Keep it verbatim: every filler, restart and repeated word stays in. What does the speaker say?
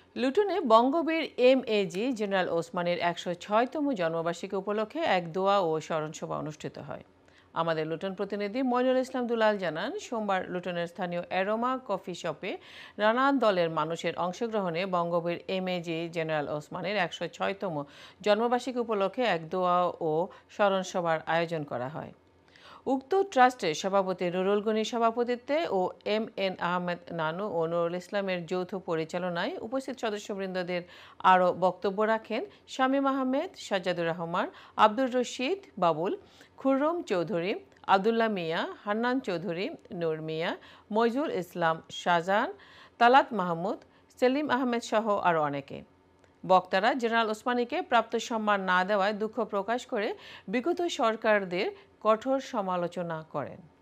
লুটনে Bangabir M A G general ওসমানের একশো ছয়তম জন্মবার্ষিকী উপলক্ষে এক দোয়া ও স্মরণসভা অনুষ্ঠিত হয়। আমাদের লুটন প্রতিনিধি মইনুল ইসলাম দুলাল জানান, সোমবার লুটনের স্থানীয় অ্যারোমা কফি শপে নানান দলের মানুষের অংশগ্রহণে Bangabir M A G general ওসমানের একশো ছয়তম জন্মবার্ষিকী উপলক্ষে এক দোয়া ও স্মরণসভার আয়োজন করা হয়। উক্ত ট্রাস্টের সভাপতি নুরুল গনির সভাপতিত্বে ও এম এন আহমেদ নানু ও নুরুল ইসলামের যৌথ পরিচালনায় উপস্থিত সদস্যবৃন্দদের আরও বক্তব্য রাখেন শামীম আহমেদ, সাজ্জাদুর রহমান, আব্দুর রশিদ বাবুল, খুররম চৌধুরী, আবদুল্লাহ মিয়া, হান্নান চৌধুরী, নূর মিয়া, মইজুল ইসলাম শাহজাহান, তালাত মাহমুদ, সেলিম আহমেদ সহ আরও অনেকে। বক্তারা জেনারেল ওসমানীকে প্রাপ্ত সম্মান না দেওয়ায় দুঃখ প্রকাশ করে বিগত সরকারদের কঠোর সমালোচনা করেন।